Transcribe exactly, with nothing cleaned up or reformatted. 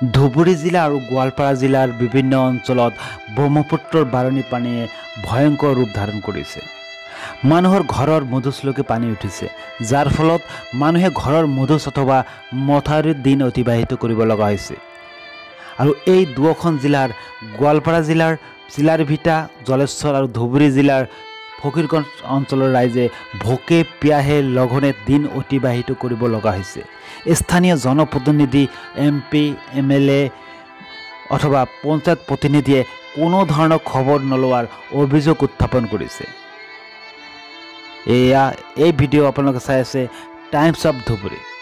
ধুবুৰী জিলা আৰু গোৱালপাৰা জিলাৰ বিভিন্ন অঞ্চলত ব্ৰহ্মপুত্ৰৰ বাৰণী পানীয়ে ভয়ংকৰ ৰূপ ধাৰণ কৰিছে। মানুহৰ ঘৰৰ মধুচলৈকে পানী উঠিছে, যাৰ ফলত মানুহে ঘৰৰ মধুচ অথবা মথাউৰিত দিন অতিবাহিত কৰিব লগা হৈছে। আৰু এই দুয়োখন জিলাৰ গোৱালপাৰা জিলাৰ চিলাৰভিটা, জলেশ্বৰ আৰু ধুবুৰী জিলাৰ ফকীৰগঞ্জ অঞ্চলৰ ৰাইজে ভোকে পিয়াহে লঘনে দিন অতিবাহিত কৰিব লগা হৈছে। স্থানীয় জনপ্ৰতিনিধি, M P, M L A অথবা পঞ্চায়ত প্ৰতিনিধিয়ে কোনো ধৰণৰ খবৰ নলোৱাৰ অভিযোগ উত্থাপন কৰিছে। এয়া এই ভিডিঅ' আপোনালোকে চাই আছে টাইমছ অফ ধুবুৰী।